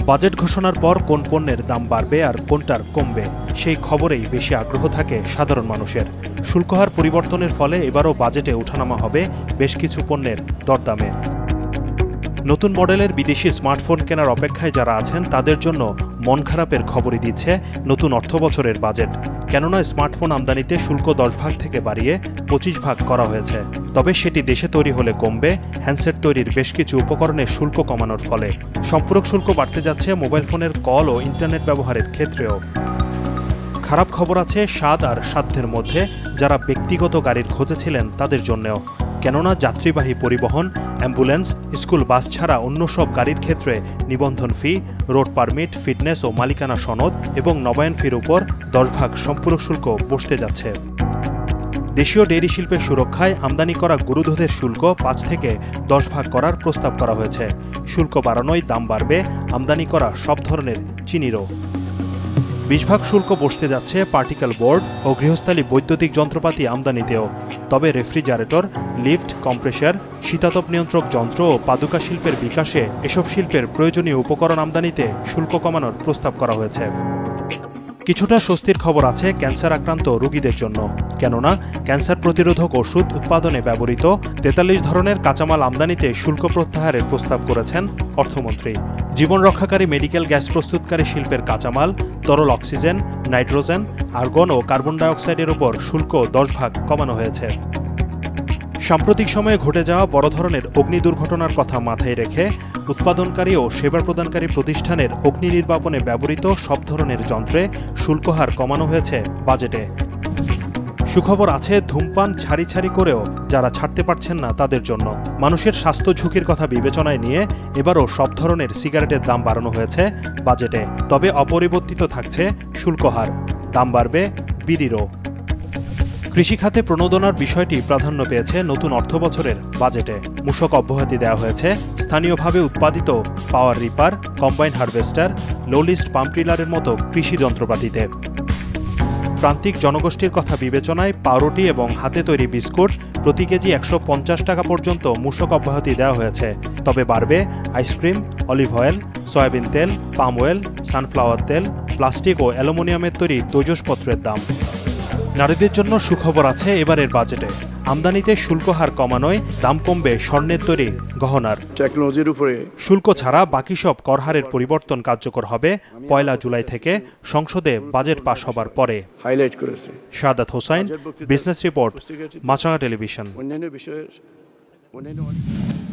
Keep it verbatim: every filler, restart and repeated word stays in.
Budget ঘোষণার পর কোন পণ্যের দাম বাড়বে আর কোনটার কমবে সেই খবরেই বেশি আগ্রহ থাকে সাধারণ মানুষের। শুল্কহার পরিবর্তনের ফলে এবারও বাজেটে ওঠানামা হবে বেশ কিছু পণ্যের দরদামে। নতুন মডেলের বিদেশি স্মার্টফোন কেনার অপেক্ষায় যারা আছেন তাদের জন্য মন খারাপের খবরই দিচ্ছে নতুন অর্থবছরের বাজেট। কেননা স্মার্টফোন আমদানিতে শুল্ক দশ ভাগ থেকে বাড়িয়ে পঁচিশ ভাগ করা হয়েছে। তবে সেটি দেশে তৈরি হলে কমবে হ্যান্ডসেট তৈরির বেশ কিছু উপকরণের শুল্ক কমানোর ফলে। সম্পূরক শুল্ক বাড়তে যাচ্ছে মোবাইল ফোনের কল ও ইন্টারনেট ব্যবহারের ক্ষেত্রেও। খারাপ খবর আছে স্বাদ আর সাধ্যের মধ্যে। যারা ব্যক্তিগত গাড়ির খোঁজে ছিলেন তাদের জন্যও। কেননা যাত্রীবাহী পরিবহন, অ্যাম্বুলেন্স, স্কুল বাস ছাড়া অন্য সব গাড়ির ক্ষেত্রে নিবন্ধন ফি, রোড পারমিট, ফিটনেস ও মালিকানা সনদ এবং নবায়ন ফির উপর দশ ভাগ সম্পূরক শুল্ক বসতে যাচ্ছে। দেশীয় ডেইরি শিল্পের সুরক্ষায় আমদানি করা গরুদুধের শুল্ক পাঁচ থেকে দশ ভাগ করার প্রস্তাব করা হয়েছে। শুল্ক বাড়ানোয় দাম বাড়বে আমদানি করা সব ধরনের চিনিরও। বিশ ভাগ শুল্ক বসতে যাচ্ছে পার্টিকেল বোর্ড ও গৃহস্থালী বৈদ্যুতিক যন্ত্রপাতি আমদানিতেও। তবে রেফ্রিজারেটর, লিফট, কম্প্রেসার, শীতাতপ নিয়ন্ত্রক যন্ত্র ও পাদুকা শিল্পের বিকাশে এসব শিল্পের প্রয়োজনীয় উপকরণ আমদানিতে শুল্ক কমানোর প্রস্তাব করা হয়েছে। কিছুটা স্বস্তির খবর আছে ক্যান্সার আক্রান্ত রোগীদের জন্য। কেননা ক্যান্সার প্রতিরোধক ওষুধ উৎপাদনে ব্যবহৃত তেতাল্লিশ ধরনের কাঁচামাল আমদানিতে শুল্ক প্রত্যাহারের প্রস্তাব করেছেন অর্থমন্ত্রী। জীবন রক্ষাকারী মেডিকেল গ্যাস প্রস্তুতকারী শিল্পের কাঁচামাল, তরল অক্সিজেন, নাইট্রোজেন, আর্গন ও কার্বন ডাইঅক্সাইডের উপর শুল্ক দশ ভাগ কমানো হয়েছে। সাম্প্রতিক সময়ে ঘটে যাওয়া বড় ধরনের অগ্নি দুর্ঘটনার কথা মাথায় রেখে উৎপাদনকারী ও সেবা প্রদানকারী প্রতিষ্ঠানের অগ্নি নির্বাপনে ব্যবহৃত সব ধরনের যন্ত্রে শুল্ক হার কমানো হয়েছে বাজেটে। সুখবর আছে ধূমপান ছাড়ি ছাড়ি করেও যারা ছাড়তে পারছেন না তাদের জন্য। মানুষের স্বাস্থ্য ঝুঁকির কথা বিবেচনায় নিয়ে এবারও সব ধরনের সিগারেটের দাম বাড়ানো হয়েছে বাজেটে। তবে অপরিবর্তিত থাকছে শুল্ক হার। দাম বাড়বে বিড়িরও। কৃষিখাতে প্রণোদনার বিষয়টি প্রাধান্য পেয়েছে নতুন অর্থবছরের বাজেটে। মূসক অব্যাহতি দেওয়া হয়েছে স্থানীয়ভাবে উৎপাদিত power reaper, combine harvester, low lift pump ট্রিলারের মতো কৃষি যন্ত্রপাতিতে। প্রান্তিক জনগোষ্ঠীর কথা বিবেচনায় পাউরুটি এবং হাতে তৈরি বিস্কুট প্রতি কেজি একশো পঞ্চাশ টাকা পর্যন্ত মূসক অব্যাহতি দেওয়া হয়েছে। তবে বাড়বে আইসক্রিম, অলিভ অয়েল, সয়াবিন তেল, পাম অয়েল, সানফ্লাওয়ার তেল, প্লাস্টিক ও অ্যালুমিনিয়ামের তৈরি তৈজসপত্রের দাম। নারীদের জন্য সুখবর আছে এবারের বাজেটে। আমদানিতে শুল্ক হার কমানোয় দাম কমবে স্বর্ণের তৈরি গহনার। টেকনোলজির উপরে শুল্ক ছাড়া বাকি সব কর হারের পরিবর্তন কার্যকর হবে পয়লা জুলাই থেকে সংসদে বাজেট পাশ হবার পরে। হাইলাইট করেছে Shahadat Hossain, business report, Machhranga television. অন্যান্য বিষয়ের অন্যান্য